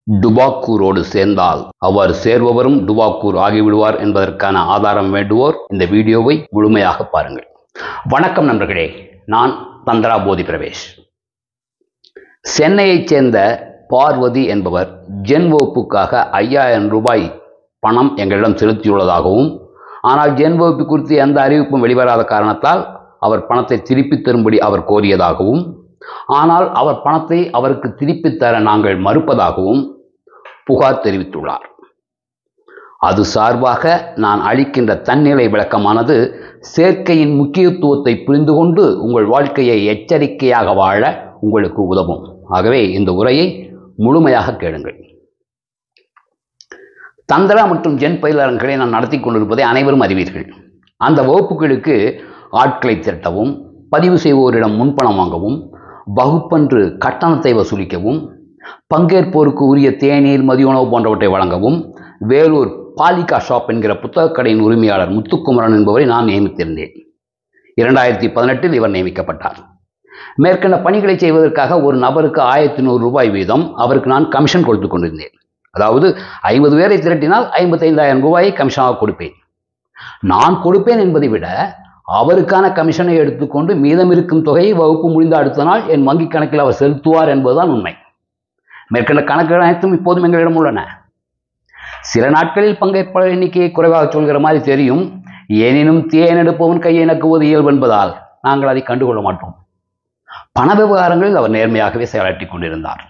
டுபாக்கூரோடு சேர்ந்தால் அவர் சேர்பவரும் டுபாக்கூர் ஆகிவிடுவார் என்பதற்கான ஆதாரம் வேண்டுவோர் இந்த வீடியோவை முழுமையாக பாருங்கள். வணக்கம் நண்பர்களே, நான் தந்திரா போதி பிரவேஷ். சென்னையைச் சேர்ந்த பார்வதி என்பவர் ஜென் வகுப்புக்காக 5000 ரூபாய் பணம் எங்களிடம் செலுத்தியுள்ளதாகவும், ஆனால் ஜென் வகுப்பு குறித்து எந்த அறிவிப்பும் வெளிவராத காரணத்தால் அவர் பணத்தை திருப்பித் தரும்படி அவர் கோரியதாகவும், ஆனால் அவர் பணத்தை அவருக்கு திருப்பித் தர நாங்கள் மறுப்பதாகவும் புகார் தெரிவித்துள்ளார். அது சார்பாக நான் அளிக்கின்ற தன்னிலை விளக்கமானது சேர்க்கையின் முக்கியத்துவத்தை புரிந்து கொண்டு உங்கள் வாழ்க்கையை எச்சரிக்கையாக வாழ உங்களுக்கு உதவும். ஆகவே இந்த உரையை முழுமையாக கேளுங்கள். தந்திரா மற்றும் ஜென் பயிலரங்களை நான் நடத்தி கொண்டிருப்பதை அனைவரும் அறிவீர்கள். அந்த வகுப்புகளுக்கு ஆட்களை திரட்டவும், பதிவு செய்வோரிடம் முன்பணம் வாங்கவும், வகுப்பன்று கட்டணத்தை வசூலிக்கவும், பங்கேற்போருக்கு உரிய தேநீர் மதியுணவு போன்றவற்றை வழங்கவும் வேலூர் பாலிகா ஷாப் என்கிற புத்தகக் கடையின் உரிமையாளர் முத்துக்குமரன் என்பவரை நான் நியமித்திருந்தேன். 2018 இவர் நியமிக்கப்பட்டார். மேற்கண்ட பணிகளை செய்வதற்காக ஒரு நபருக்கு 1100 ரூபாய் வீதம் அவருக்கு நான் கமிஷன் கொடுத்து கொண்டிருந்தேன். அதாவது 50 பேரை திரட்டினால் 55,000 ரூபாயை கமிஷனாக கொடுப்பேன். நான் கொடுப்பேன் என்பதை விட அவருக்கான கமிஷனை எடுத்துக்கொண்டு மீதம் இருக்கும் தொகையை வகுப்பு முடிந்த அடுத்த நாள் என் வங்கி கணக்கில் அவர் செலுத்துவார் என்பதுதான் உண்மை. மேற்கண்ட கணக்குகள் அனைத்தும் இப்போதும் எங்களிடம் உள்ளன. சில நாட்களில் பங்கேற்பாளர் எண்ணிக்கையை குறைவாக சொல்கிற மாதிரி தெரியும். எனினும் தேன் எடுப்பவன் கையை நக்குவது இயல்பு என்பதால் நாங்கள் அதை கண்டுகொள்ள மாட்டோம். பண விவகாரங்களில் அவர் நேர்மையாகவே செயலாற்றிக் கொண்டிருந்தார்.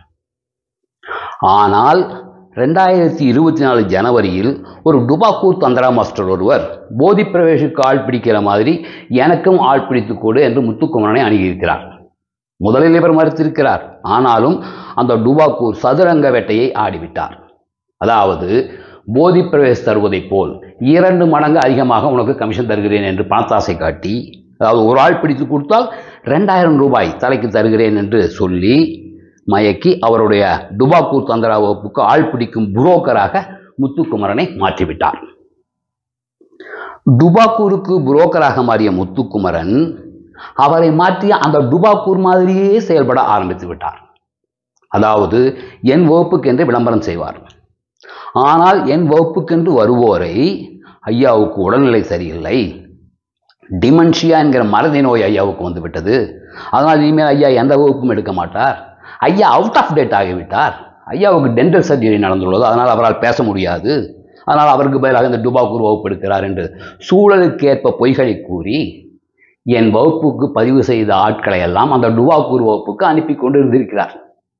ஆனால் 2024 ஜனவரியில் ஒரு டுபாக்கூர் தந்திரா மாஸ்டர் ஒருவர் போதி பிரவேஷுக்கு ஆள் பிடிக்கிற மாதிரி எனக்கும் ஆள் பிடித்துக் கொடு என்று முத்துக்குமரனை அணுகியிருக்கிறார். முதலில் இவர் மறுத்திருக்கிறார். ஆனாலும் அந்த டுபாக்கூர் சதுரங்க வேட்டையை ஆடிவிட்டார். அதாவது போதி பிரவேஷ் தருவதைப் போல் 2 மடங்கு அதிகமாக உனக்கு கமிஷன் தருகிறேன் என்று பணத்தாசை காட்டி, அதாவது ஒரு ஆள் பிடித்து கொடுத்தால் 2000 ரூபாய் தலைக்கு தருகிறேன் என்று சொல்லி மயக்கி அவருடைய டுபாக்கூர் தந்திரா வகுப்புக்கு ஆள் பிடிக்கும் புரோக்கராக முத்துக்குமரனை மாற்றிவிட்டார். டுபாக்கூருக்கு புரோக்கராக மாறிய முத்துக்குமரன் அவரை மாற்றிய அந்த டுபாக்கூர் மாதிரியே செயல்பட ஆரம்பித்து விட்டார். அதாவது என் வகுப்புக்கென்று விளம்பரம் செய்வார். ஆனால் என் வகுப்புக்கென்று வருவோரை ஐயாவுக்கு உடல்நிலை சரியில்லை, டிமென்ஷியா என்கிற மறதி நோய் ஐயாவுக்கு வந்துவிட்டது, அதனால் இனிமேல் ஐயா எந்த வகுப்பும் எடுக்க மாட்டார், ஐயா அவுட் ஆஃப் டேட் ஆகிவிட்டார், ஐயாவுக்கு டென்டல் சர்ஜரி நடந்துள்ளது, அதனால் அவரால் பேச முடியாது, அதனால் அவருக்கு பதிலாக இந்த டுபாக்கூர் வகுப்பு எடுக்கிறார் என்று சூழலுக்கேற்ப பொய்களை கூறி என் வகுப்புக்கு பதிவு செய்த ஆட்களை எல்லாம் அந்த டுபாக்கூர் வகுப்புக்கு அனுப்பி கொண்டு இருந்திருக்கிறார்.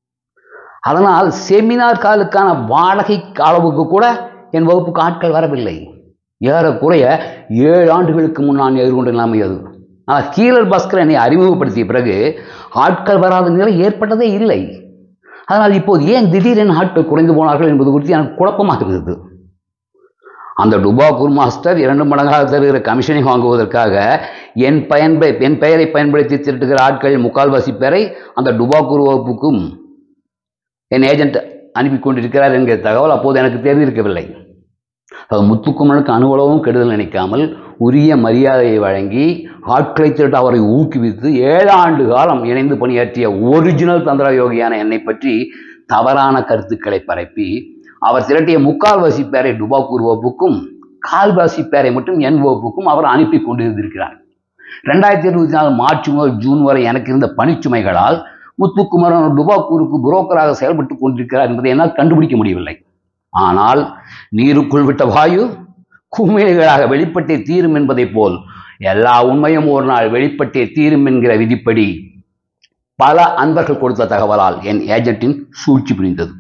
அதனால் செமினார் காலுக்கான வாடகை அளவுக்கு கூட என் வகுப்புக்கு ஆட்கள் வரவில்லை. ஏறக்குறைய 7 ஆண்டுகளுக்கு முன் நான் எதிர்கொண்ட நிலைமை அது. ஆனால் கீரர் பாஸ்கர் என்னை அறிமுகப்படுத்திய பிறகு ஆட்கள் வராத நிலை ஏற்பட்டதே இல்லை. அதனால் இப்போது ஏன் திடீரென ஆட்கள் குறைந்து போனார்கள் என்பது குறித்து எனக்கு குழப்பமாக இருந்தது. அந்த டுபாக்கூர் மாஸ்டர் 2 மடங்காக தருகிற கமிஷனை வாங்குவதற்காக என் பெயரை பயன்படுத்தி திரட்டுகிற ஆட்களில் முக்கால்வாசி பேரை அந்த டுபாக்கூர் வகுப்புக்கும் என் ஏஜென்ட் அனுப்பி கொண்டிருக்கிறார் என்கிற தகவல் அப்போது எனக்கு தெரிந்திருக்கவில்லை. அது முத்துக்குமரனுக்கு அனுபவமும் கெடுதல் நினைக்காமல் உரிய மரியாதையை வழங்கி ஆட்களை திரட்ட அவரை ஊக்குவித்து 7 ஆண்டு காலம் இணைந்து பணியாற்றிய ஒரிஜினல் தந்திரா யோகியான என்னை பற்றி தவறான கருத்துக்களை பரப்பி அவர் திரட்டிய முக்கால்வாசி பேரை டுபாக்கூர் வகுப்புக்கும், கால்வாசி பேரை மட்டும் என் வகுப்புக்கும் அவர் அனுப்பி கொண்டிருந்திருக்கிறார். 2024 மார்ச் முதல் ஜூன் வரை எனக்கு இருந்த பணிச்சுமைகளால் முத்துக்குமரன் டுபாக்கூருக்கு புரோக்கராக செயல்பட்டு கொண்டிருக்கிறார் என்பதை என்னால் கண்டுபிடிக்க முடியவில்லை. ஆனால் நீருக்குள் விட்ட வாயு குமிழ்களாக வெளிப்பட்டே தீரும் என்பதை போல் எல்லா உண்மையும் ஒரு நாள் வெளிப்பட்டே தீரும் என்கிற விதிப்படி பல அன்பர்கள் கொடுத்த தகவலால் என் ஏஜென்ட்டின் சூழ்ச்சி புரிந்தது.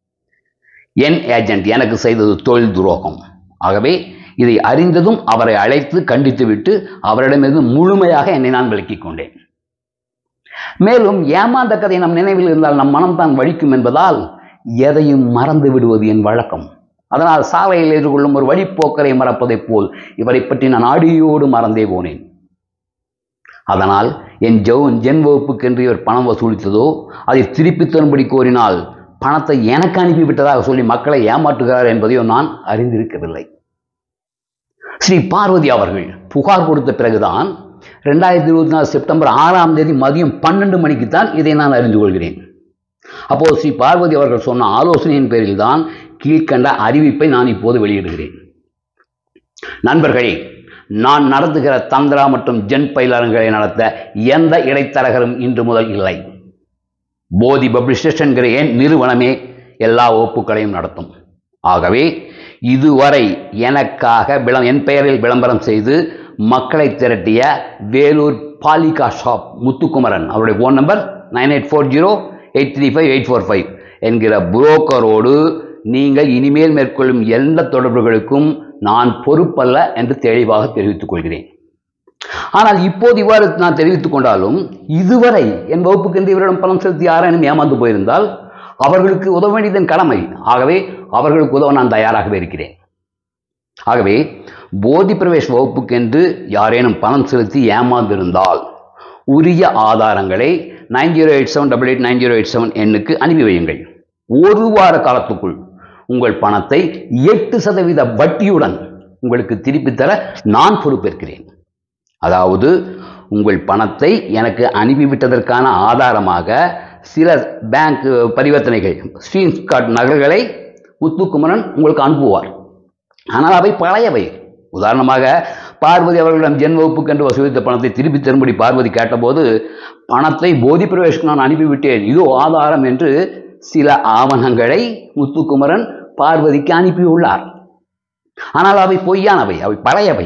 என் ஏஜென்ட் எனக்கு செய்தது தொழில் துரோகம். ஆகவே இதை அறிந்ததும் அவரை அழைத்து கண்டித்துவிட்டு அவரிடமிருந்து முழுமையாக என்னை நான் விலக்கிக் கொண்டேன். மேலும் ஏமாந்த கதை நம் நினைவில் இருந்தால் நம் மனம்தான் வலிக்கும் என்பதால் எதையும் மறந்து விடுவது என் வழக்கம். அதனால் சாலையில் எதிர்கொள்ளும் ஒரு வழிப்போக்கரை மறப்பதைப் போல் இவரை பற்றி நான் அடியோடு மறந்தே போனேன். அதனால் என் ஜென் வகுப்புக்கென்று இவர் பணம் வசூலித்ததோ அதை திருப்பி தரும்படி கோரினால் பணத்தை எனக்கு அனுப்பிவிட்டதாக சொல்லி மக்களை ஏமாற்றுகிறார் என்பதையோ நான் அறிந்திருக்கவில்லை. ஸ்ரீ பார்வதி அவர்கள் புகார் கொடுத்த பிறகுதான் 2024 செப்டம்பர் 6ஆம் தேதி மதியம் 12 மணிக்குத்தான் இதை நான் அறிந்து கொள்கிறேன். அப்போ ஸ்ரீ பார்வதி அவர்கள் சொன்ன ஆலோசனையின் பேரில் தான் கீழ்கண்ட அறிவிப்பை நான் இப்போது வெளியிடுகிறேன். நண்பர்களே, நான் நடத்துகிற தந்திரா மற்றும் ஜென் பயிலரங்களை நடத்த எந்த இடைத்தரகரும் இன்று முதல் இல்லை. போதி பப்ளிஷர்ஸ் என்கிற என் நிறுவனமே எல்லா வகுப்புகளையும் நடத்தும். ஆகவே இதுவரை எனக்காக என் பெயரில் விளம்பரம் செய்து மக்களை திரட்டிய வேலூர் பாலிகா ஷாப் முத்துக்குமரன், அவருடைய போன் நம்பர் 9840835845 என்கிற புரோக்கரோடு நீங்கள் இனிமேல் மேற்கொள்ளும் எந்த தொடர்புகளுக்கும் நான் பொறுப்பல்ல என்று தெளிவாக தெரிவித்துக் கொள்கிறேன். ஆனால் இப்போது இவ்வாறு நான் தெரிவித்துக் கொண்டாலும் இதுவரை என் வகுப்புக்கு என்று இவரிடம் பணம் செலுத்தி யாரேனும் ஏமாந்து போயிருந்தால் அவர்களுக்கு உதவ வேண்டியதன் கடமை. ஆகவே அவர்களுக்கு உதவ நான் தயாராகவே இருக்கிறேன். ஆகவே போதி பிரவேஷ் வகுப்புக்கு என்று யாரேனும் பணம் செலுத்தி ஏமாந்திருந்தால் உரிய ஆதாரங்களை 9087889087 எண்ணுக்கு அனுப்பி வையுங்கள். ஒரு வார காலத்துக்குள் உங்கள் பணத்தை 8% வட்டியுடன் உங்களுக்கு திருப்பி தர நான் பொறுப்பேற்கிறேன். அதாவது உங்கள் பணத்தை எனக்கு அனுப்பிவிட்டதற்கான ஆதாரமாக சில பேங்க் பரிவர்த்தனைகள் ஸ்கிரீன்ஷாட் நகல்களை முத்துக்குமரன் உங்களுக்கு அனுப்புவார். ஆனால் அவை பழையவை. உதாரணமாக பார்வதி அவர்களிடம் ஜென் வகுப்புக்கு என்று வசூலித்த பணத்தை திருப்பி தரும்படி பார்வதி கேட்டபோது பணத்தை போதி பிரவேஷ்க்கு நான் அனுப்பிவிட்டேன், இதோ ஆதாரம் என்று சில ஆவணங்களை முத்துக்குமரன் பார்வதிக்கு அனுப்பியுள்ளார். ஆனால் அவை பொய்யானவை, அவை பழையவை.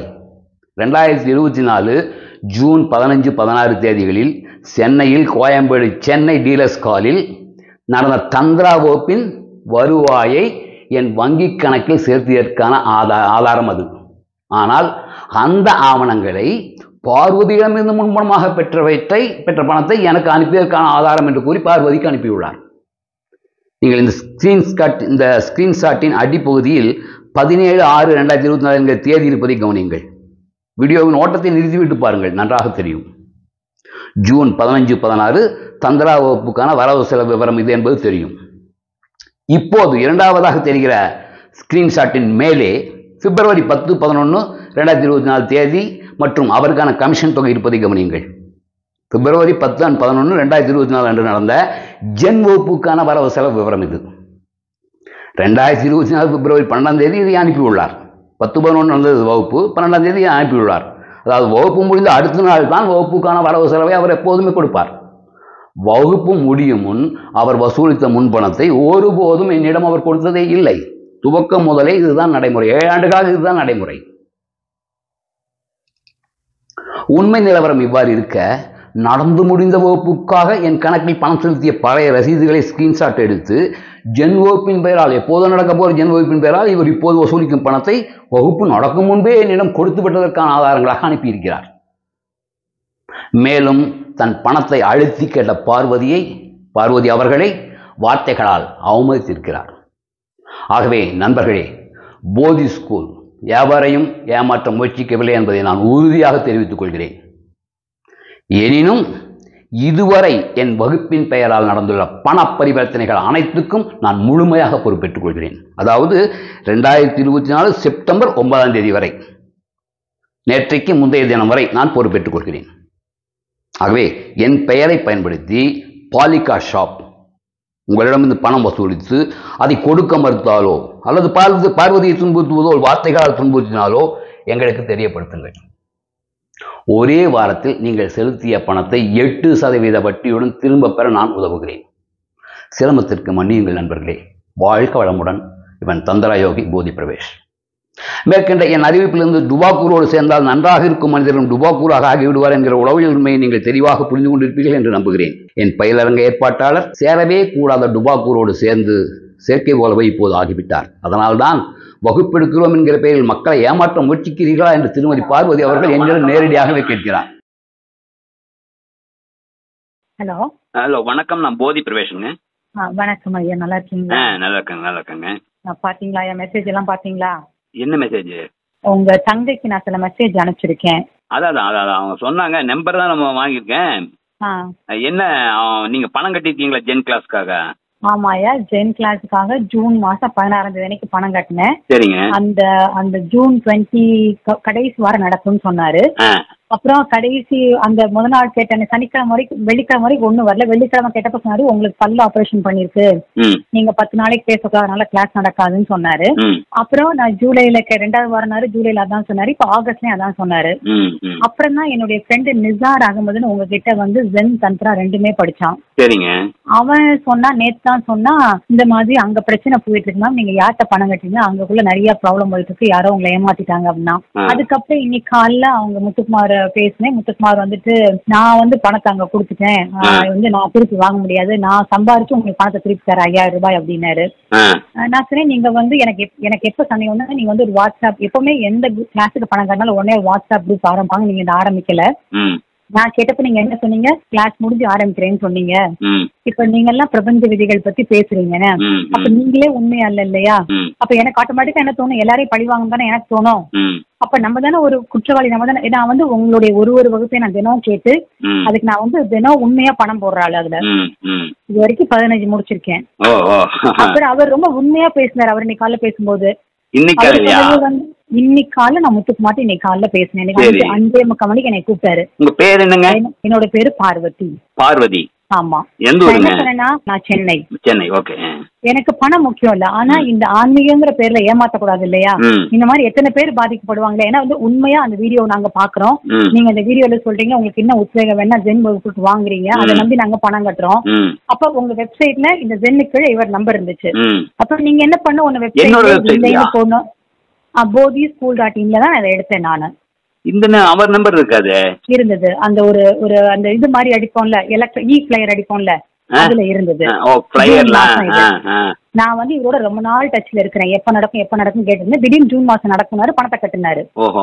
2024 ஜூன் 15, 16 தேதிகளில் சென்னையில் கோயம்பேடு சென்னை டீலர்ஸ் காலில் நடந்த தந்திரா வகுப்பின் வருவாயை என் வங்கி கணக்கில் சேர்த்ததற்கான ஆதாரம் அது. ஆனால் அந்த ஆவணங்களை பார்வதியிடமிருந்து முன்பணமாக பெற்ற பணத்தை எனக்கு அனுப்பியதற்கான ஆதாரம் என்று கூறி பார்வதிக்கு அனுப்பியுள்ளார். நீங்கள் இந்த ஸ்கிரீன்ஷாட்டின் அடிப்பகுதியில் 17/6/2024 என்கிற தேதி இருப்பதை கவனியுங்கள். வீடியோவின் ஓட்டத்தை நிறுத்திவிட்டு பாருங்கள், நன்றாக தெரியும். ஜூன் 15, 16 தந்திரா வகுப்புக்கான வரவு செலவு விவரம் இது என்பது தெரியும். இப்போது இரண்டாவதாக தெரிகிற ஸ்கிரீன்ஷாட்டின் மேலே பிப்ரவரி 10, 11, 2024 தேதி மற்றும் அவருக்கான கமிஷன் தொகை இருப்பதை கவனியுங்கள். பிப்ரவரி 10 and 11, 2024 அன்று நடந்த ஜென் வகுப்புக்கான வரவு செலவு விவரம் இது. 2024 பிப்ரவரி 12 தேதி இதை அனுப்பியுள்ளார். 10, 11 நடந்தது வகுப்பு, 12 தேதி அனுப்பியுள்ளார். அதாவது வகுப்பு முடிந்த அடுத்த நாள் தான் வகுப்புக்கான வரவு செலவை அவர் எப்போதுமே கொடுப்பார். வகுப்பு முடியும் முன் அவர் வசூலித்த முன்பணத்தை ஒருபோதும் என்னிடம் அவர் கொடுத்ததே இல்லை. துவக்கம் முதலே இதுதான் நடைமுறை. 7 ஆண்டுகளாக இதுதான் நடைமுறை. உண்மை நிலவரம் இவ்வாறு இருக்க நடந்து முடிந்த வகுப்புக்காக என் கணக்கில் பணம் செலுத்திய பழைய ரசீதுகளை ஸ்கிரீன்ஷாட் எடுத்து ஜென் வகுப்பின் பெயரால், எப்போது நடக்க போகிற ஜென் வகுப்பின் பெயரால் இவர் இப்போது வசூலிக்கும் பணத்தை வகுப்பு நடக்கும் முன்பே என்னிடம் கொடுத்து விட்டதற்கான ஆதாரங்களாக அனுப்பியிருக்கிறார். மேலும் தன் பணத்தை அழுத்தி கேட்ட பார்வதி அவர்களை வார்த்தைகளால் அவமதித்திருக்கிறார். ஆகவே நண்பர்களே, போதி ஸ்கூல் எவரையும் ஏமாற்ற முயற்சிக்கவில்லை என்பதை நான் உறுதியாக தெரிவித்துக் கொள்கிறேன். எனினும் இதுவரை என் வகுப்பின் பெயரால் நடந்துள்ள பண பரிவர்த்தனைகள் அனைத்துக்கும் நான் முழுமையாக பொறுப்பேற்றுக் கொள்கிறேன். அதாவது 2024 செப்டம்பர் 9 தேதி வரை, நேற்றைக்கு முந்தைய தினம் வரை நான் பொறுப்பேற்றுக் கொள்கிறேன். ஆகவே என் பெயரை பயன்படுத்தி பாலிகா ஷாப் உங்களிடமிருந்து பணம் வசூலித்து அதை கொடுக்க மறுத்தாலோ அல்லது பார்வதியை துன்புறுத்துவதோ வார்த்தைகளால் துன்புறுத்தினாலோ எங்களுக்கு தெரியப்படுத்துங்கள். ஒரே வாரத்தில் நீங்கள் செலுத்திய பணத்தை 8% வட்டியுடன் திரும்ப பெற நான் உதவுகிறேன். சிரமத்திற்கு மன்னியுங்கள் நண்பர்களே. வாழ்க வளமுடன். இவன் தந்திரா யோகி போதி பிரவேஷ். மேற்கண்ட என் அறிவிப்பிலிருந்து டுபாக்கூரோடு சேர்ந்தால் நன்றாக இருக்கும் மனிதரும் டுபாக்கூராக ஆகிவிடுவார் என்கிற உளவியல் உண்மையை நீங்கள் தெளிவாக புரிந்து கொண்டிருப்பீர்கள் என்று நம்புகிறேன். என் பயிலரங்க ஏற்பாட்டாளர் சேரவே கூடாத டுபாக்கூரோடு சேர்ந்து செயற்கை போலவே இப்போது ஆகிவிட்டார். அதனால்தான் வகுப்பெடுக்கிறோம் என்கிற பெயரில் மக்களை ஏமாற்ற முயற்சிக்கிறீர்களா என்று திருமதி பார்வதி அவர்கள் என்னிடம் நேரடியாகவே கேட்கிறார். ஹலோ ஹலோ, வணக்கம். நான் போதி பிரவேஷுங்க. வணக்கம் ஐயா, நல்லா இருக்கீங்களா? நல்லா இருக்கேங்க. பாத்தீங்களா ஐயா, மெசேஜ் எல்லாம் பாத்தீங்களா? என்ன மெசேஜ்? உங்க தங்கைக்கு நான் சில மெசேஜ் அனுப்பிச்சிருக்கேன். அதான் அவங்க சொன்னாங்க. நம்பர் தான் நம்ம வாங்கியிருக்கேன். என்ன நீங்க பணம் கட்டிருக்கீங்களா ஜென் கிளாஸ்க்காக? ஆமா ஐயா, ஜென் கிளாஸுக்காக ஜூன் மாசம் 16 தேதிக்கு பணம் கட்டினேன். சரிங்க. அந்த ஜூன் 20 கடைசி வாரம் நடக்கும்னு சொன்னாரு. அப்புறம் கடைசி அந்த முத நாள் கேட்டேன், சனிக்கிழமை வரைக்கும் வெள்ளிக்கிழமை வரைக்கும் ஒன்றும் வரல. வெள்ளிக்கிழமை கேட்டப்ப சொன்னாரு, உங்களுக்கு பல்லு ஆபரேஷன் பண்ணிருக்கு, நீங்க 10 நாளைக்கு பேசக்கூடாது, அதனால கிளாஸ் நடக்காதுன்னு சொன்னாரு. அப்புறம் நான் ஜூலைல 2வது வாரம் ஜூலைல அதான் சொன்னாரு. இப்ப ஆகஸ்ட்லயும் அதான் சொன்னாரு. அப்புறம் தான் என்னுடைய ஃப்ரெண்டு நிசார் அகமதுன்னு உங்ககிட்ட வந்து ஜென் தந்திரா 2மே படிச்சான். சரிங்க. அவன் சொன்னா, நேத்து தான் சொன்னா, இந்த மாதிரி அங்க பிரச்சனை போயிட்டு இருக்கு மேம், நீங்க யார்கிட்ட பணம் கட்டிங்க, அங்கக்குள்ள நிறைய ப்ராப்ளம் போயிட்டு இருக்கு, யாரோ உங்களை ஏமாத்திட்டாங்க அப்படின்னா. அதுக்கப்புறம் இன்னைக்கு காலைல அவங்க முத்துக்குமார் பேசினேன். முத்துக்குமார் வந்துட்டு, நான் வந்து பணத்தை அங்க கொடுத்துட்டேன், வந்து நான் திருப்பி வாங்க முடியாது, நான் சம்பாரிச்சு உங்களுக்கு பணத்தை திருப்பி தரேன் 5000 ரூபாய் அப்படின்னாரு. நான் சொன்னேன், நீங்க வந்து எனக்கு எப்ப சந்தேகம் வந்து, நீங்க வந்து ஒரு வாட்ஸ்அப், எப்பவுமே எந்த கிளாஸுக்கு பணம் கட்டினாலும் உடனே வாட்ஸ்அப் குரூப் ஆரம்பிப்பாங்க, நீங்க இதை ஆரம்பிக்கல. நான் கேட்டப்ப நீங்க என்ன சொன்னீங்க, கிளாஸ் முடிஞ்சு ஆரம்பிக்கிறேன்னு சொன்னீங்க. இப்ப நீங்க எல்லாம் பிரபஞ்ச விதிகள் பத்தி பேசுறீங்க, அப்ப நீங்களே உண்மையா இல்லையா? அப்ப எனக்கு ஆட்டோமேட்டிக்கா என்ன தோணும், எல்லாரையும் பழிவாங்க தானே எனக்கு தோணும். அப்ப நம்ம தானே ஒரு குற்றவாளி, நம்ம தானே. நான் வந்து உங்களுடைய ஒரு வகுப்பை நான் தினம் கேட்டு அதுக்கு நான் வந்து தினம் உண்மையா பணம் போடுறாள். அதுல இது வரைக்கும் 15 முடிச்சிருக்கேன். அப்புறம் அவர் ரொம்ப உண்மையா பேசினார். அவர் இன்னைக்கு காலைல பேசும்போது, இன்னைக்கு காலைல நான் முத்துக்கு மாட்டேன், இன்னைக்கு காலைல பேசினேன். 5:45 மணிக்கு என்னை கூப்பிட்டாரு. உங்க பேர் என்னங்க? என்னோட பேரு பார்வதி. பார்வதி. ஆமா. நான் சென்னை. சென்னை. ஓகே. எனக்கு பணம் முக்கியம் இல்ல, ஆனா இந்த ஆன்மீகங்கிற பேர்ல ஏமாத்தக்கூடாது இல்லையா? இந்த மாதிரி எத்தனை பேர் பாதிக்கப்படுவாங்க. ஏன்னா வந்து உண்மையா அந்த வீடியோ நாங்க பாக்குறோம், நீங்க அந்த வீடியோல சொல்றீங்க உங்களுக்கு என்ன உத்வேகம் வேணா ஜென் வகுப்புக்கு வாங்குறீங்க, அதை நம்பி நாங்க பணம் கட்டுறோம். அப்ப உங்க வெப்சைட்ல இந்த ஜென்னுக்கு இவர் நம்பர் இருந்துச்சு. அப்ப நீங்க என்ன பண்ண, உங்க வெப்சைட்ல போனோம், bodhischool.in தான் அதை எடுத்தேன் நானு. இந்த அவர் நம்பர் இருக்காது இருந்தது. அந்த ஒரு அந்த இது மாதிரி அடிப்போம்ல, ஃபிளையர் அடிப்போம்ல, அதுல இருந்தது. நான் வந்து இவரோட ரொம்ப நாள் டச்ல இருக்கிறேன், எப்ப நடக்கும் கேட்டிருந்தேன். திடீர்னு ஜூன் மாசம் நடக்குனாரு, பணத்தை கட்டினாரு.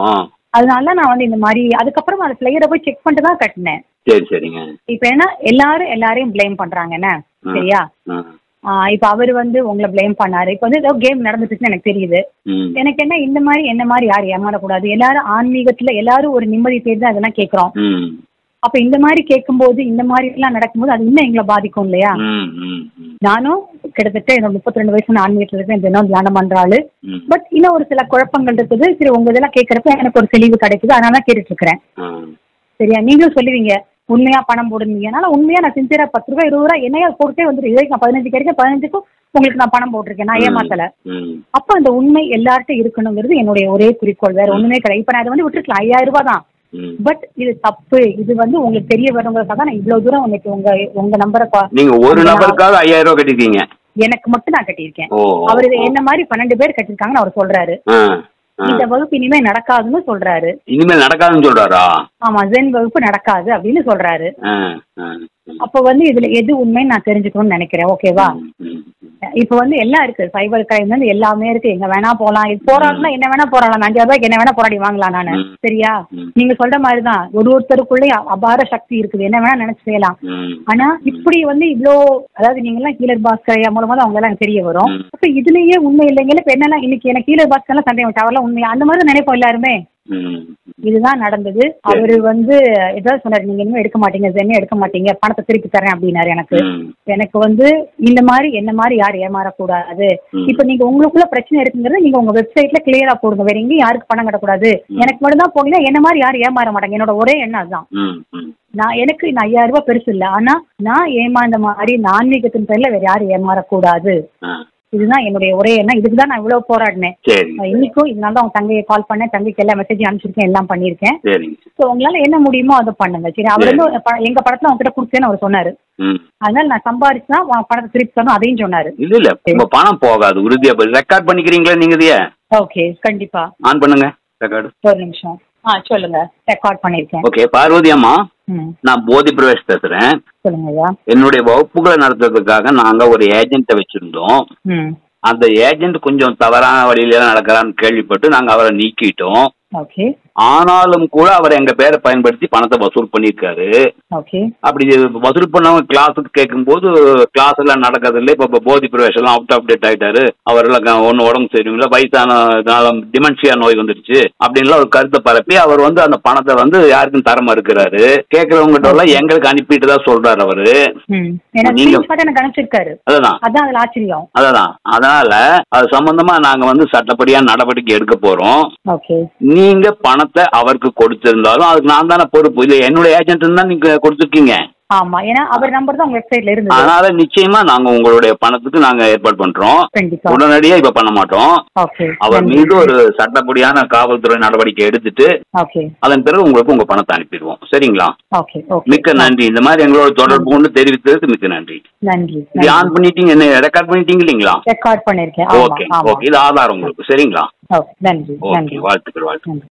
அதனால நான் வந்து இந்த மாதிரி அதுக்கப்புறம் அந்த ஃபிளையரை போய் செக் பண்ணிட்டு தான் கட்டினேன். இப்ப என்ன எல்லாரையும் பிளேம் பண்றாங்க என்ன, சரியா? இப்ப அவரு வந்து உங்களை பிளேம் பண்ணாரு. இப்ப வந்து ஏதோ கேம் நடந்துச்சுன்னு எனக்கு தெரியுது. எனக்கு என்ன, இந்த மாதிரி என்ன மாதிரி யாரும் ஏமாறக்கூடாது. எல்லாரும் ஆன்மீகத்துல எல்லாரும் ஒரு நிம்மதி தேடி தான் அதெல்லாம் கேட்கிறோம். அப்ப இந்த மாதிரி கேட்கும்போது, இந்த மாதிரி எல்லாம் நடக்கும்போது அது இன்னும் எங்களை பாதிக்கும் இல்லையா? நானும் கிட்டத்தட்ட என்னோட 32 வயசு ஆன்மீகத்துல இருக்கேன், தினம் தியானம் பண்றாளு. பட் இன்னும் ஒரு சில குழப்பங்கள் இருக்குது. சரி, உங்க இதெல்லாம் கேட்கறப்ப எனக்கு ஒரு தெளிவு கிடைக்குது, அதனால கேட்டுட்டு இருக்கிறேன். சரியா? நீங்களும் சொல்லுவீங்க உண்மையா பணம் போடுவீங்க. அதனால உண்மையா நான் சின்சியரா 10 ரூபாய் 20 ரூபாய் என்னையா போட்டுட்டே வந்துட்டு, இதுக்கு நான் 15 கிடைக்க 15க்கும் உங்களுக்கு நான் பணம் போட்டிருக்கேன், நான் ஏமாத்தல. அப்ப அந்த உண்மை எல்லார்ட்டும் இருக்கணுங்கிறது என்னுடைய ஒரே குறிக்கோள், வேற ஒண்ணுமே கிடையாது. இப்ப நான் அதை வந்து விட்டுருக்கலாம், 5000 ரூபாய் தான். பட் இது தப்பு, இது வந்து உங்களுக்கு தெரிய வரவங்களுக்காக நான் இவ்வளவு தூரம் உங்களுக்கு உங்க நம்பரை, நீங்க ஒரு நபருக்காக 5000 ரூபாய் கட்டிருக்கீங்க. எனக்கு மட்டும் நான் கட்டியிருக்கேன். அவரு என்ன மாதிரி 12 பேர் கட்டிருக்காங்கன்னு அவர் சொல்றாரு. இந்த வகுப்பு இனிமே நடக்காதுன்னு சொல்றாரு. இனிமேல் நடக்காதுன்னு சொல்றாரா? ஆமா, ஜென் வகுப்பு நடக்காது அப்படின்னு சொல்றாரு. அப்ப வந்து இதுல எது உண்மைன்னு நான் தெரிஞ்சுக்கணும்னு நினைக்கிறேன். ஓகேவா? இப்ப வந்து எல்லாம் இருக்கு, சைபர் கிரைம் வந்து எல்லாமே இருக்கு, எங்க வேணா போலாம். இது போராடனா என்ன வேணா போராடலாம், 5000 ரூபாய்க்கு என்ன வேணா போராடி வாங்கலாம் நானு. சரியா? நீங்க சொல்ற மாதிரிதான் ஒருத்தருக்குள்ளே அபார சக்தி இருக்குது, என்ன வேணா நினைச்சு செய்யலாம். ஆனா இப்படி வந்து இவ்வளோ, அதாவது நீங்க எல்லாம் ஹீலர் பாஸ்கர் மூலமா தான் அவங்க எல்லாம் தெரிய வரும். அப்ப இதுலயே உண்மை இல்லைங்களா? இப்ப என்னன்னா இன்னைக்கு எனக்கு ஹீலர் பாஸ்கர் எல்லாம் சந்தேகம் வச்சு அவர்லாம் உண்மையா அந்த மாதிரி நினைப்போம் எல்லாருமே. இதுதான் நடந்தது. அவரு வந்து ஏதாவது சொன்னாரு, நீங்க இனிமே எடுக்க மாட்டீங்க, ஜென்னே எடுக்க மாட்டீங்க, பணத்தை திருப்பி தரேன் அப்படின்னாரு. எனக்கு வந்து இந்த மாதிரி என்ன மாதிரி யாரும் ஏமாறக்கூடாது. இப்ப நீங்க உங்களுக்குள்ள பிரச்சனை இருக்குங்கிறது நீங்க உங்க வெப்சைட்ல கிளியரா போடுங்க, வேற எங்கேயும் யாருக்கு பணம் கட்டக்கூடாது. எனக்கு மட்டும் தான் போனீங்கன்னா என்ன மாதிரி யாரும் ஏமாற மாட்டாங்க. என்னோட ஒரே எண்ணம் அதுதான். எனக்கு 5000 ரூபாய் பெருசு இல்ல, ஆனா நான் ஏமாந்த மாதிரி ஆன்மீகத்தின் பேர்ல வேற யாரும் ஏமாறக்கூடாது. இதுதான் என்னுடைய ஒரே எண்ணம். இதுக்கு தான் நான் இவ்வளவு போராடினேன். இன்னைக்கும் இதனால தான் உங்க தங்கையை கால் பண்ணேன், தங்கைக்கு எல்லா மெசேஜும் அனுப்பிச்சிருக்கேன், எல்லாம் பண்ணிருக்கேன். சோ உங்களால என்ன முடியுமோ அதை பண்ணுங்க. சரி, அவர் வந்து எங்க படத்துல அவங்ககிட்ட கொடுத்தேன்னு அவர் சொன்னாரு. அதனால நான் சம்பாதிச்சுதான் படத்தை திருப்பி தரணும் அதையும் சொன்னாரு. இல்ல உங்க பணம் போகாது, உறுதியா ரெக்கார்ட் பண்ணிக்கிறீங்களா நீங்க? ஓகே, கண்டிப்பா ஆன் பண்ணுங்க ரெக்கார்டு. ஒரு நிமிஷம். சொல்லுங்க, ரெக்கார்ட் பண்ணிருக்கேன். ஓகே. பார்வதி அம்மா, நான் போதி பிரவேஷ் பேசுறேன். சொல்லுங்க. என்னுடைய வகுப்புகளை நடத்துறதுக்காக நாங்க ஒரு ஏஜென்ட்டை வச்சிருந்தோம். அந்த ஏஜென்ட் கொஞ்சம் தவறான வழியில நடக்கிறான்னு கேள்விப்பட்டு நாங்க அவரை நீக்கிட்டோம். ஆனாலும் கூட அவர் எங்க பேரை பயன்படுத்தி பணத்தை வசூல் பண்ணிருக்காரு. அப்படி வசூல் பண்ணவங்க கிளாஸுக்கு கேட்கும் போது கிளாஸ் எல்லாம் நடக்கிறது இல்லை. இப்ப போதி பிரவேஷ் எல்லாம் அவுட் ஆஃப் டேட் ஆயிட்டாரு, அவரெல்லாம் ஒன்னு உடம்பு சரியில்லை, வயசான டிமென்ஷியா நோய் வந்துருச்சு அப்படின்லாம் ஒரு கருத்தை பரப்பி அவர் வந்து அந்த பணத்தை வந்து யாருக்கும் தர மறுக்கிறாரு. கேட்கறவங்க எல்லாம் எங்களுக்கு அனுப்பிட்டு தான் சொல்றாரு அவரு. அதான் அதனால அது சம்பந்தமா நாங்க வந்து சட்டப்படியான நடவடிக்கை எடுக்க போறோம். நீங்க பணம் பணத்தை அவருக்கு கொடுத்திருந்தாலும் அதுக்கு நான் தானே பொறுப்பு. இல்ல என்னுடைய ஏஜென்ட் தான் நீங்க கொடுத்துருக்கீங்க. ஆமா, ஏன்னா அவர் நம்பர் தான் உங்க வெப்சைட்ல இருந்து. அதனால நிச்சயமா நாங்க உங்களுடைய பணத்துக்கு நாங்க ஏற்பாடு பண்றோம். உடனடியா இப்ப பண்ண மாட்டோம். அவர் மீது ஒரு சட்டப்படியான காவல்துறை நடவடிக்கை எடுத்துட்டு அதன் பிறகு உங்களுக்கு உங்க பணத்தை அனுப்பிடுவோம். சரிங்களா? மிக்க நன்றி. இந்த மாதிரி எங்களோட தொடர்பு கொண்டு தெரிவித்ததுக்கு மிக்க நன்றி. இது ஆன் பண்ணிட்டீங்க, என்ன ரெக்கார்ட் பண்ணிட்டீங்க இல்லீங்களா? ரெக்கார்ட் பண்ணிருக்கேன். ஓகே ஓகே, இது ஆதாரம் உங்களுக்கு. சரிங்களா? நன்றி. வாழ்த்துக்கள்.